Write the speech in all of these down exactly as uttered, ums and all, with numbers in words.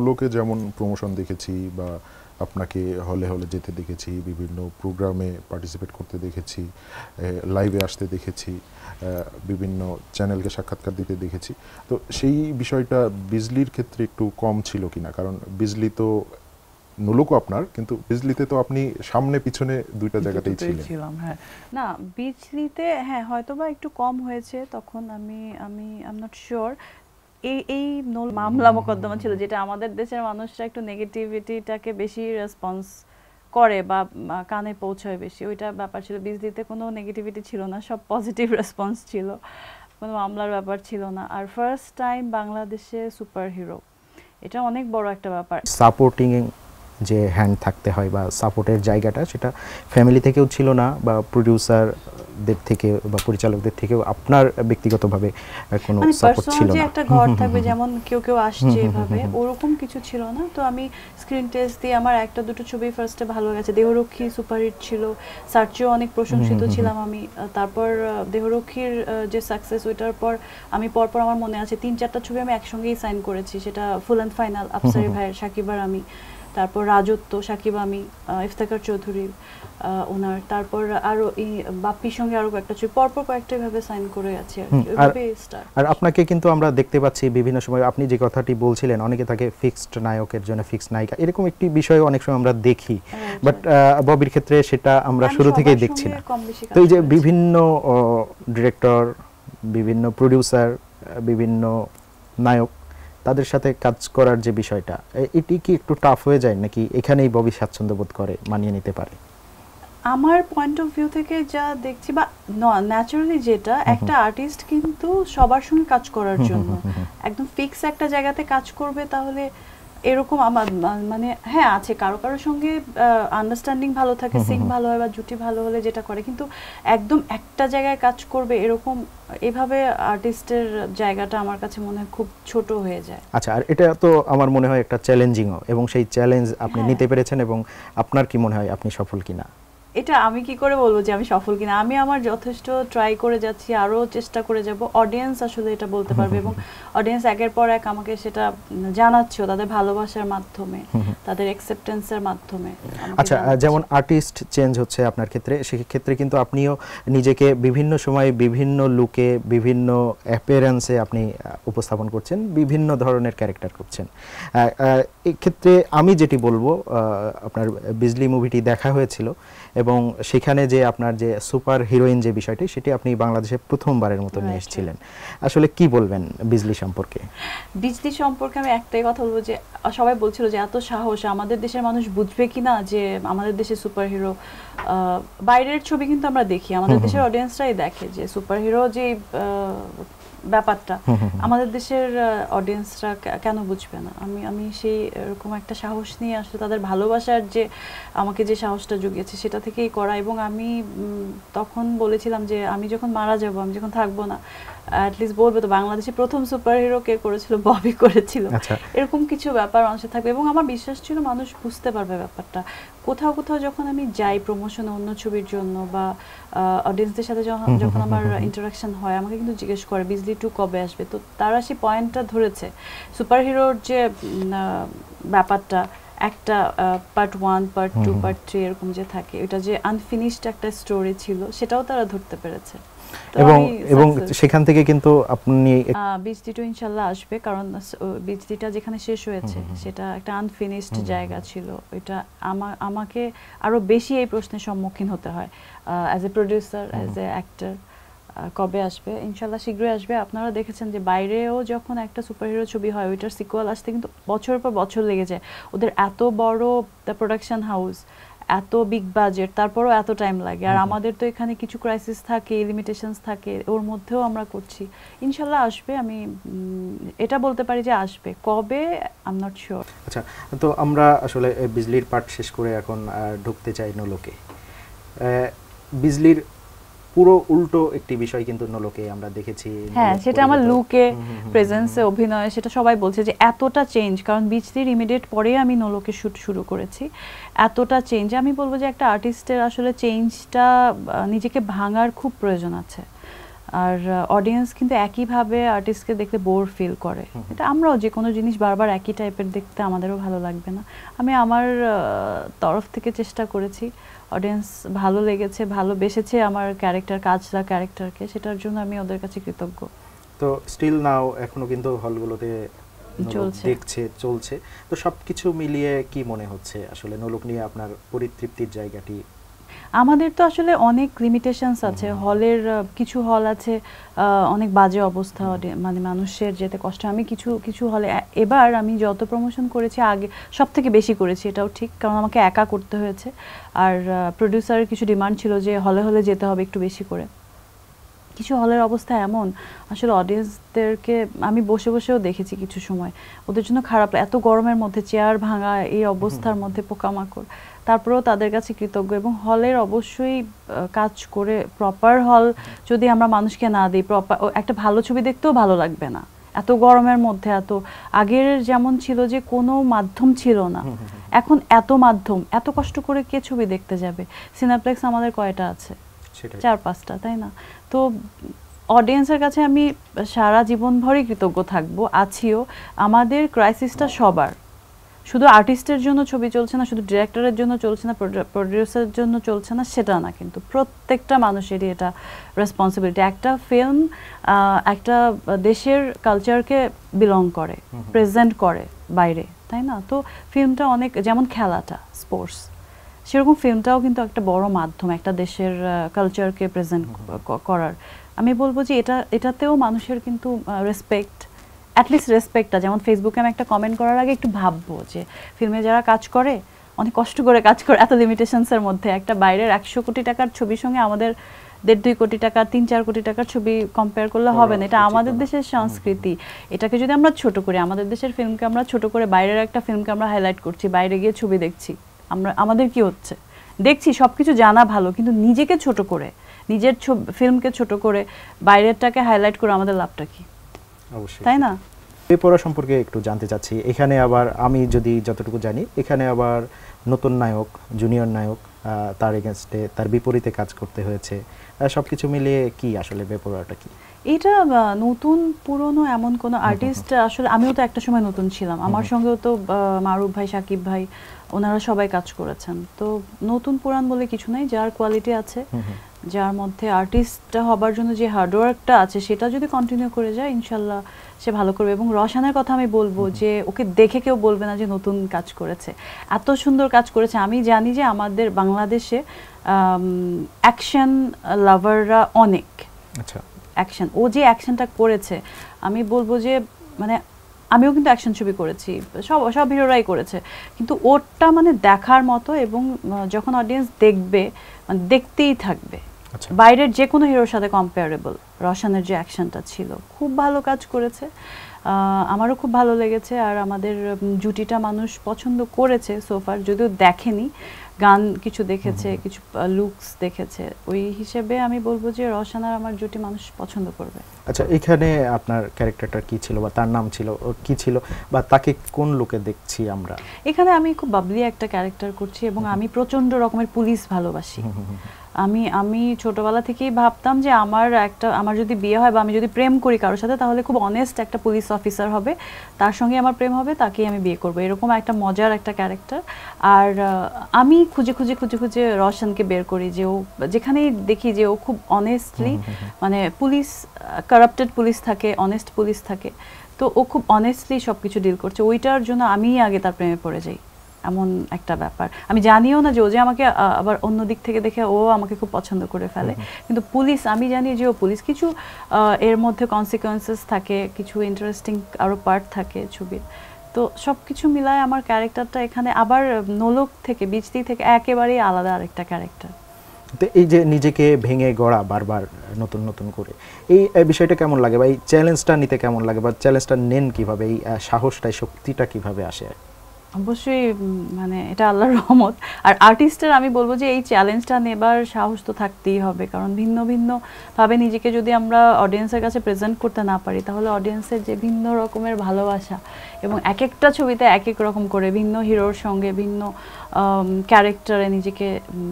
নোলকে যেমন প্রমোশন দেখেছি বা আপনাকে হলে হলে যেতে দেখেছি, বিভিন্ন প্রোগ্রামে পার্টিসিপেট করতে দেখেছি, লাইভে আসতে দেখেছি, বিভিন্ন চ্যানেলকে সাক্ষাৎকার দিতে দেখেছি, তো সেই বিষয়টা বিজলির ক্ষেত্রে একটু কম ছিল কিনা? কারণ বিজলি তো নোলকও আপনার, কিন্তু বিজলিতে তো আপনি সামনে পিছনে দুইটা জায়গাতেই ছিলেন। হ্যাঁ, না বিজলিতে হ্যাঁ হয়তোবা একটু কম হয়েছে তখন, আমি আমি আই এম নট শিওর। এই এই মামলা মোকদ্দমা ছিল যেটা আমাদের দেশের মানুষরা একটু নেগেটিভিটিটাকে বেশি রেসপন্স করে বা কানে পৌঁছায় বেশি, ওইটা ব্যাপার ছিল। বিজলিতে কোনো নেগেটিভিটি ছিল না, সব পজিটিভ রেসপন্স ছিল, কোনো মামলার ব্যাপার ছিল না। আর ফার্স্ট টাইম বাংলাদেশে সুপার হিরো, এটা অনেক বড় একটা ব্যাপার। সাপোর্টিং যে হ্যান্ড থাকতে হয় বা সাপোর্টের জায়গাটা, সেটা ফ্যামিলি থেকেও ছিল না বা প্রোডিউসারদের থেকে বা পরিচালকদের থেকেও আপনার ব্যক্তিগতভাবে কোনো সাপোর্ট ছিল না? যে একটা ঘর থাকবে যেমন কেউ কেউ আসছে এভাবে, ওরকম কিছু ছিল না। তো আমি স্ক্রিন টেস্ট দিয়ে আমার একটা দুটো ছবি ফার্স্টে ভালো গেছে। দেহরক্ষী সুপারহিট ছিল, সার্চেও অনেক প্রশংসিত ছিলাম আমি। তারপর দেহরক্ষীর যে সাকসেস, ওইটার পর আমি পরপর আমার মনে আছে তিন চারটা ছবি আমি একসঙ্গেই সাইন করেছি, সেটা ফুল অ্যান্ড ফাইনাল, আফসারি ভাইয়ের, সাকিব আর আমি। তারপর রাজত্ব, সাকিব আমি, ইফতেখার চৌধুরী ওনার, তারপর আরো এই বাপ্পির সঙ্গে আরো কয়েকটা ছবি পরপর কয়েকটা ভাবে সাইন করে আছে আর কি। আর আপনাকে কিন্তু আমরা দেখতে পাচ্ছি বিভিন্ন সময়, আপনি যে কথাটি বলছিলেন, অনেকে থাকে ফিক্সড নায়কের জন্য ফিক্সড নায়িকা, এরকম একটি বিষয় অনেক সময় আমরা দেখি, বাট ববির ক্ষেত্রে সেটা আমরা শুরু থেকেই দেখছি না। তো এই যে বিভিন্ন ডিরেক্টর, বিভিন্ন প্রোডিউসার, বিভিন্ন নায়ক, তাদের সাথে কাজ করার যে বিষয়টা, এটি কি একটু টাফ হয়ে যায় নাকি এখানেই ববি স্বাচ্ছন্দ্য বোধ করে মানিয়ে নিতে পারে? আমার পয়েন্ট অফ ভিউ থেকে যা দেখছি বা ন্যাচারালি, যেটা একটা আর্টিস্ট কিন্তু সবার সঙ্গে কাজ করার জন্য একদম ফিক্স একটা জায়গাতে কাজ করবে, তাহলে এরকম আমার মানে হ্যাঁ আছে কারো কারোর সঙ্গে আন্ডারস্ট্যান্ডিং ভালো থাকে, সিং ভালো হয় বা জুটি ভালো হলে যেটা করে, কিন্তু একদম একটা জায়গায় কাজ করবে এরকম এভাবে আর্টিস্টের জায়গাটা আমার কাছে মনে হয় খুব ছোট হয়ে যায়। আচ্ছা, আর এটা তো আমার মনে হয় একটা চ্যালেঞ্জিংও, এবং সেই চ্যালেঞ্জ আপনি নিতে পেরেছেন, এবং আপনার কি মনে হয় আপনি সফল কিনা? এটা আমি কি করে বলবো যে আমি সফল কিনা? আমি আমার যথেষ্ট ট্রাই করে যাচ্ছি, আরো চেষ্টা করে যাব। অডিয়েন্স আসলে এটা বলতে পারবে, এবং অডিয়েন্স একের পর এক আমাকে সেটা জানাচ্ছে তাদের ভালোবাসার মাধ্যমে, তাদের অ্যাকসেপ্টেন্সের মাধ্যমে। আচ্ছা, যেমন আর্টিস্ট চেঞ্জ হচ্ছে আপনার ক্ষেত্রে, সেই ক্ষেত্রে কিন্তু আপনিও নিজেকে বিভিন্ন সময় বিভিন্ন লুকে, বিভিন্ন অ্যাপিয়ারেন্সে আপনি উপস্থাপন করছেন, বিভিন্ন ধরনের ক্যারেক্টার করছেন। এই ক্ষেত্রে আমি যেটি বলবো, আপনার বিজলি মুভিটি দেখা হয়েছিল, এবং সেখানে যে আপনার যে সুপার হিরোইন যে বিষয়টি, সেটি আপনি বাংলাদেশে প্রথমবারের মতো নিয়ে এসেছিলেন। আসলে কি বলবেন বিজলি সম্পর্কে? বিজলি সম্পর্কে আমি একটাই কথা বলবো, যে সবাই বলছিল যে এত সাহস, আমাদের দেশের মানুষ বুঝবে কিনা যে আমাদের দেশে সুপার হিরো। বাইরের ছবি কিন্তু আমরা দেখি, আমাদের দেশের অডিয়েন্সরাই দেখে যে সুপার হিরো যে ব্যাপারটা, আমাদের দেশের অডিয়েন্সরা কেন বুঝবে না? আমি আমি সেই এরকম একটা সাহস নিয়ে আসলে তাদের ভালোবাসার যে আমাকে যে সাহসটা জুগিয়েছে সেটা থেকেই করা। এবং আমি তখন বলেছিলাম যে আমি যখন মারা যাব, আমি যখন থাকবো না, অ্যাটলিস্ট বলবে তো বাংলাদেশে প্রথম সুপার হিরো কে করেছিল, ববি করেছিল। এরকম কিছু ব্যাপার মানুষের থাকবে, এবং আমার বিশ্বাস ছিল মানুষ বুঝতে পারবে ব্যাপারটা। কোথাও কোথাও যখন আমি যাই প্রমোশনে অন্য ছবির জন্য, বা অডিয়েন্সদের সাথে যখন আমার ইন্টারাকশন হয়, আমাকে কিন্তু জিজ্ঞেস করে বিজলি টু কবে আসবে। তো তারা সেই পয়েন্টটা ধরেছে, সুপার হিরোর যে ব্যাপারটা, একটা part one, part two, part three এরকম যে থাকে, এটা যে আনফিনিশড একটা স্টোরি ছিল, সেটাও তারা ধরতে পেরেছে। এবং এবং সেখান থেকে কিন্তু আপনি বিজলিটা ইনশাআল্লাহ আসবে, কারণ বিজলিটা যেখানে শেষ হয়েছে সেটা একটা আনফিনিশড জায়গা ছিল। এটা আমাকে আরো বেশি এই প্রশ্নের সম্মুখীন হতে হয় as a producer, as a actor. কবে আসবে? ইনশাআল্লাহ শীঘ্রই আসবে। আপনারা দেখেছেন যে বাইরেও যখন একটা সুপারহিরো ছবি হয়, ওইটার সিকুয়াল আসতে কিন্তু বছর পর বছর লেগে যায়। ওদের এত বড় প্রোডাকশন হাউস, এত বিগ বাজেট, তারপরও এত টাইম লাগে। আর আমাদের তো এখানে কিছু ক্রাইসিস থাকে, লিমিটেশনস থাকে, ওর মধ্যেও আমরা করছি। ইনশাআল্লাহ আসবে, আমি এটা বলতে পারি যে আসবে। কবে আই এম নট শিওর। আচ্ছা, তো আমরা আসলে বিজলির পার্ট শেষ করে এখন ঢুকতে চাই নোলকে। বিজলির পুরো উল্টো একটি বিষয় কিন্তু নোলকে আমরা দেখেছি। হ্যাঁ, সেটা আমার লুকে, প্রেজেন্সে, অভিনয়ে, সেটা সবাই বলছে যে এতটা চেঞ্জ। কারণ বিজলির ইমিডিয়েট পরে আমি নোলকে শুট শুরু করেছি। এতটা চেঞ্জ, আমি বলবো যে একটা আর্টিস্টের আসলে চেঞ্জটা নিজেকে ভাঙার খুব প্রয়োজন আছে। আর অডিয়েন্স কিন্তু একইভাবে আর্টিস্টকে দেখলে বোর ফিল করে। এটা আমরাও যে কোনো জিনিস বারবার একই টাইপের দেখতে আমাদেরও ভালো লাগবে না। আমি আমার তরফ থেকে চেষ্টা করেছি, অডিয়েন্স ভালো লেগেছে, ভালোবেসেছে আমার ক্যারেক্টার, কাজলা ক্যারেক্টারকে, সেটার জন্য আমি ওদের কাছে কৃতজ্ঞ। তো স্টিল নাও এখনো কিন্তু হলগুলোতে চলছে, দেখছে, চলছে। তো সবকিছু মিলিয়ে কি মনে হচ্ছে আসলে নোলক নিয়ে আপনার পরিতৃপ্তির জায়গাটি? আমাদের তো আসলে অনেক লিমিটেশনস আছে, হলের কিছু হল আছে অনেক বাজে অবস্থা, মানে মানুষের যেতে কষ্ট। আমি কিছু কিছু হলে এবার আমি যত প্রমোশন করেছি আগে সব থেকে বেশি করেছি, এটাও ঠিক, কারণ আমাকে একা করতে হয়েছে। আর প্রডিউসারের কিছু ডিমান্ড ছিল যে হলে হলে যেতে হবে একটু বেশি করে। কিছু হলের অবস্থা এমন, আসলে অডিয়েন্সদেরকে আমি বসে বসেও দেখেছি কিছু সময়, ওদের জন্য খারাপ, এত গরমের মধ্যে চেয়ার ভাঙা, এই অবস্থার মধ্যে পোকামাকড়, তারপরেও তাদের কাছে কৃতজ্ঞ। এবং হলের অবশ্যই কাজ করে প্রপার হল যদি আমরা মানুষকে না দিই, প্রপার একটা ভালো ছবি দেখতেও ভালো লাগবে না এত গরমের মধ্যে। এত আগের যেমন ছিল যে কোনো মাধ্যম ছিল না, এখন এত মাধ্যম, এত কষ্ট করে কে ছবি দেখতে যাবে? সিনেপ্লেক্স আমাদের কয়টা আছে? চার পাঁচটা, তাই না? তো অডিয়েন্সের কাছে আমি সারা জীবনভরই কৃতজ্ঞ থাকবো, আছিও। আমাদের ক্রাইসিসটা সবার, শুধু আর্টিস্টের জন্য ছবি চলছে না, শুধু ডিরেক্টরের জন্য চলছে না, প্রডিউসারের জন্য চলছে না, সেটা না, কিন্তু প্রত্যেকটা মানুষেরই এটা রেসপন্সিবিলিটি। একটা ফিল্ম একটা দেশের কালচারকে বিলং করে, প্রেজেন্ট করে বাইরে, তাই না? তো ফিল্মটা অনেক, যেমন খেলাটা স্পোর্টস, সেরকম ফিল্মটাও কিন্তু একটা বড় মাধ্যম একটা দেশের কালচারকে প্রেজেন্ট করার। আমি বলবো যে এটা এটাতেও মানুষের কিন্তু রেসপেক্ট, অ্যাটলিস্ট রেসপেক্টটা, যেমন ফেসবুকে আমি একটা কমেন্ট করার আগে একটু ভাববো যে ফিল্মে যারা কাজ করে অনেক কষ্ট করে কাজ করে এত লিমিটেশনসের মধ্যে, একটা বাইরের একশো কোটি টাকার ছবির সঙ্গে আমাদের দেড় দুই কোটি টাকা, তিন চার কোটি টাকার ছবি কম্পেয়ার করলে হবে না। এটা আমাদের দেশের সংস্কৃতি, এটাকে যদি আমরা ছোট করি, আমাদের দেশের ফিল্মকে আমরা ছোট করে বাইরের একটা ফিল্মকে আমরা হাইলাইট করছি, বাইরে গিয়ে ছবি দেখছি, আমরা আমাদের কি হচ্ছে দেখছি, সবকিছু জানা ভালো, কিন্তু নিজেকে ছোট করে, নিজের ফিল্মকে ছোট করে বাইরেরটাকে হাইলাইট করে আমাদের লাভটা কি? অবশ্যই, তাই না? বেপরোয়া সম্পর্কে একটু জানতে চাচ্ছি। এখানে আবার আমি যদি যতটুকু জানি, এখানে আবার নতুন নায়ক, জুনিয়র নায়ক, তার এগেনস্টে, তার বিপরীতে কাজ করতে হয়েছে। সবকিছু মিলিয়ে কি আসলে বেপরোয়াটা কি? এটা নতুন পুরনো এমন কোনো আর্টিস্ট, আসলে আমিও তো একটা সময় নতুন ছিলাম, আমার সঙ্গেও তো মারুফ ভাই, সাকিব ভাই, ওনারা সবাই কাজ করেছেন। তো নতুন পুরান বলে কিছু নাই, যার কোয়ালিটি আছে, যার মধ্যে আর্টিস্ট হবার জন্য যে হার্ডওয়ার্কটা আছে, সেটা যদি কন্টিনিউ করে যায় ইনশাল্লাহ সে ভালো করবে। এবং রওশানের কথা আমি বলবো যে ওকে দেখে কেউ বলবে না যে নতুন কাজ করেছে, এত সুন্দর কাজ করেছে। আমি জানি যে আমাদের বাংলাদেশে অ্যাকশন লাভাররা অনেক, আচ্ছা অ্যাকশন, ও যে অ্যাকশনটা করেছে আমি বলবো যে, মানে আমিও কিন্তু অ্যাকশন ছবি করেছি, সব সব হিরোরাই করেছে, কিন্তু ওরটা মানে দেখার মতো, এবং যখন অডিয়েন্স দেখবে মানে দেখতেই থাকবে, বাইরের যে কোনো হিরোর সাথে কম্পেয়ারেবল। রওশানের যে অ্যাকশনটা ছিল, খুব ভালো কাজ করেছে, আমারও খুব ভালো লেগেছে। আর আমাদের জুটিটা মানুষ পছন্দ করেছে সোফার, যদিও দেখেনি, গান কিছু দেখেছে, কিছু লুকস দেখেছে, ওই হিসেবে আমি বলবো যে রওশান আর আমার জুটি মানুষ পছন্দ করবে। আচ্ছা, এখানে আপনার ক্যারেক্টারটা কি ছিল, বা তার নাম ছিল কি ছিল, বা তাকে কোন লুকে দেখছি আমরা? এখানে আমি খুব বাবলি একটা ক্যারেক্টার করছি, এবং আমি প্রচন্ড রকমের পুলিশ ভালোবাসি। আমি আমি ছোটবেলা থেকেই ভাবতাম যে আমার একটা, আমার যদি বিয়ে হয় বা আমি যদি প্রেম করি কারোর সাথে, তাহলে খুব অনেস্ট একটা পুলিশ অফিসার হবে, তার সঙ্গে আমার প্রেম হবে, তাকেই আমি বিয়ে করবো, এরকম একটা মজার একটা ক্যারেক্টার। আর আমি খুঁজে খুঁজে খুঁজে খুঁজে রওশানকে বের করি, যে ও যেখানেই দেখি যে ও খুব অনেস্টলি, মানে পুলিশ, কারাপ্টেড পুলিশ থাকে, অনেস্ট পুলিশ থাকে, তো ও খুব অনেস্টলি সব কিছু ডিল করছে, ওইটার জন্য আমিই আগে তার প্রেমে পড়ে যাই, এমন একটা ব্যাপার। আমি জানিও না যে ও যে আমাকে আবার অন্য দিক থেকে দেখে ও আমাকে খুব পছন্দ করে ফেলে, কিন্তু পুলিশ, আমি জানি যে ও পুলিশ। কিছু এর মধ্যে কনসিকুয়েন্সেস থাকে, কিছু ইন্টারেস্টিং আরও পার্ট থাকে ছবির, তো সব কিছু মিলায় আমার ক্যারেক্টারটা এখানে আবার নোলক থেকে, বিচতি থেকে একেবারেই আলাদা আরেকটা ক্যারেক্টার। তো এই যে নিজেকে ভেঙে গড়া বারবার নতুন নতুন করে, এই বিষয়টা কেমন লাগে, বা এই চ্যালেঞ্জটা নিতে কেমন লাগে, বা চ্যালেঞ্জটা নেন কিভাবে, এই সাহসটা, শক্তিটা কিভাবে আসে? অবশ্যই মানে এটা আল্লাহর রহমত। আর আর্টিস্টের আমি বলবো যে এই চ্যালেঞ্জটা নেবার সাহস তো থাকতেই হবে, কারণ ভিন্ন ভিন্ন ভাবে নিজেকে যদি আমরা অডিয়েন্সের কাছে প্রেজেন্ট করতে না পারি, তাহলে অডিয়েন্সের যে ভিন্ন রকমের ভালোবাসা, এবং এক একটা ছবিতে এক এক রকম করে ভিন্ন হিরোর সঙ্গে ভিন্ন ক্যারেক্টারে নিজেকে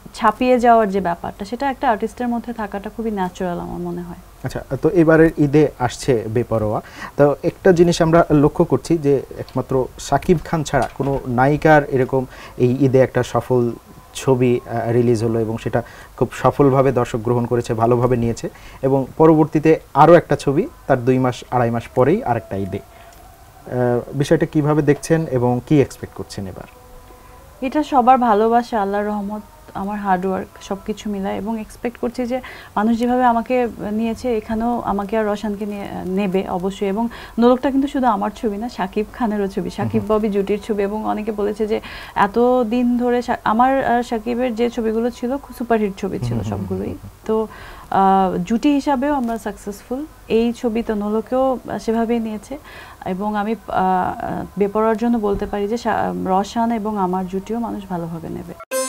ছাপিয়ে যাওয়ার যে ব্যাপারটা, সেটা একটা আর্টিস্টের মধ্যে থাকাটা খুবই ন্যাচারাল আমার মনে হয়। আচ্ছা, তো এবারের ঈদে আসছে বেপরোয়া, তো একটা জিনিস আমরা লক্ষ্য করছি যে একমাত্র শাকিব খান ছাড়া কোনো নায়িকার এরকম এই ঈদে একটা সফল ছবি রিলিজ হলো এবং সেটা খুব সফলভাবে দর্শক গ্রহণ করেছে, ভালোভাবে নিয়েছে, এবং পরবর্তীতে আরও একটা ছবি তার দুই মাস আড়াই মাস পরেই আরেকটা ঈদে। বিষয়টা কিভাবে দেখছেন এবং কি এক্সপেক্ট করছেন এবার? এটা সবার ভালোবাসা, আল্লাহর রহমত, আমার হার্ডওয়ার্ক সব কিছু মিলায়, এবং এক্সপেক্ট করছি যে মানুষ যেভাবে আমাকে নিয়েছে এখানেও আমাকে আর রওশানকে নিয়ে নেবে অবশ্যই। এবং নোলকটা কিন্তু শুধু আমার ছবি না, শাকিব খানেরও ছবি, শাকিব ববি জুটির ছবি। এবং অনেকে বলেছে যে এত দিন ধরে আমার আর শাকিবের যে ছবিগুলো ছিল সুপারহিট ছবি ছিল সবগুলোই, তো জুটি হিসাবেও আমরা সাকসেসফুল। এই ছবি তো নোলকেও সেভাবেই নিয়েছে, এবং আমি বেপরোয়ার জন্য বলতে পারি যে রওশান এবং আমার জুটিও মানুষ ভালোভাবে নেবে।